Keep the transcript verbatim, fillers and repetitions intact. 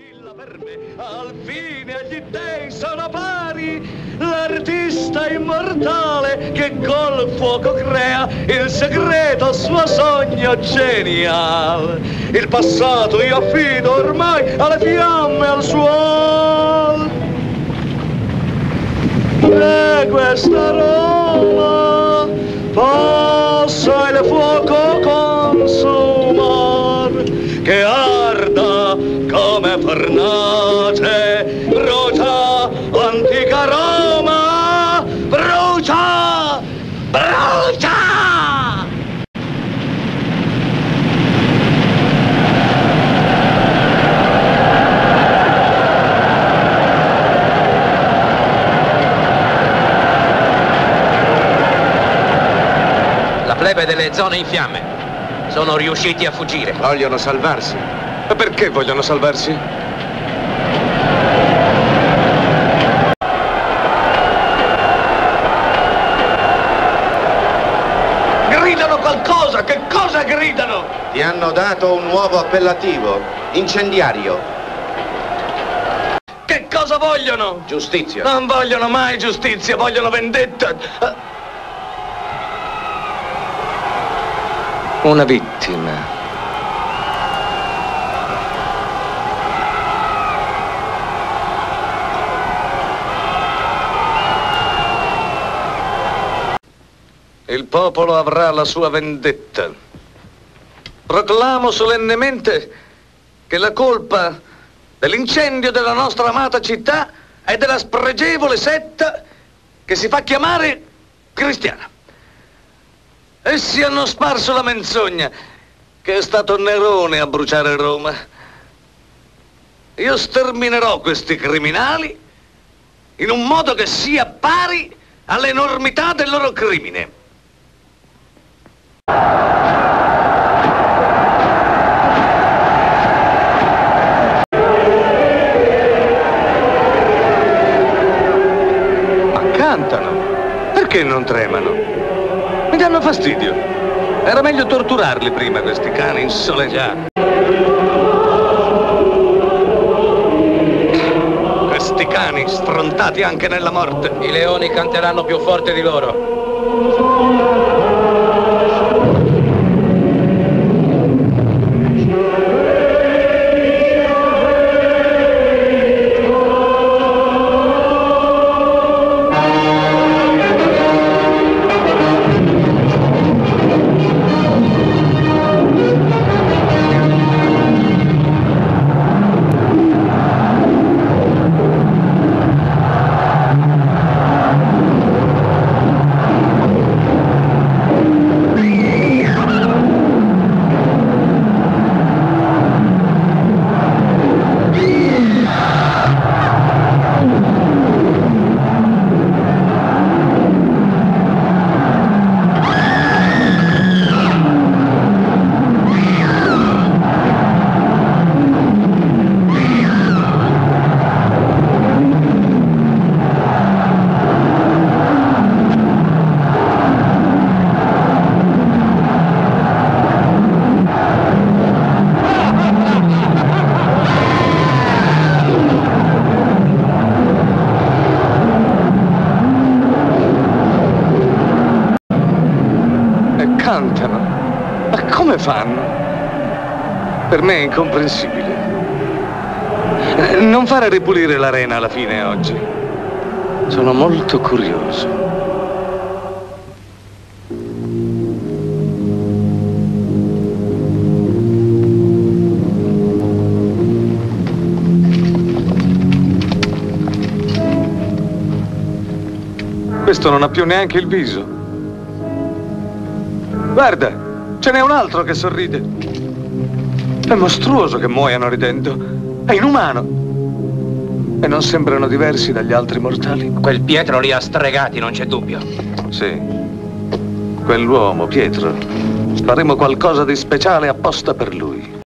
Al fine agli dei sono pari, l'artista immortale che col fuoco crea il segreto suo sogno geniale. Il passato io affido ormai alle fiamme, al suolo. E questa Roma possa il fuoco consumar, che arda come fornace, brucia antica Roma, brucia, brucia! La plebe delle zone in fiamme sono riusciti a fuggire. Vogliono salvarsi. Ma perché vogliono salvarsi? Gridano qualcosa! Che cosa gridano? Ti hanno dato un nuovo appellativo, incendiario. Che cosa vogliono? Giustizia. Non vogliono mai giustizia, vogliono vendetta. Una vittima. Il popolo avrà la sua vendetta. Proclamo solennemente che la colpa dell'incendio della nostra amata città è della spregevole setta che si fa chiamare cristiana. Essi hanno sparso la menzogna che è stato Nerone a bruciare Roma. Io sterminerò questi criminali in un modo che sia pari all'enormità del loro crimine. Ma cantano. Perché non tremano? Mi danno fastidio. Era meglio torturarli prima, questi cani insolenti. Questi cani sfrontati anche nella morte. I leoni canteranno più forte di loro. Cantano. Ma come fanno? Per me è incomprensibile. Non fare ripulire l'arena alla fine oggi. Sono molto curioso. Questo non ha più neanche il viso. Guarda, ce n'è un altro che sorride. È mostruoso che muoiano ridendo. È inumano. E non sembrano diversi dagli altri mortali. Quel Pietro li ha stregati, non c'è dubbio. Sì. Quell'uomo, Pietro. Faremo qualcosa di speciale apposta per lui.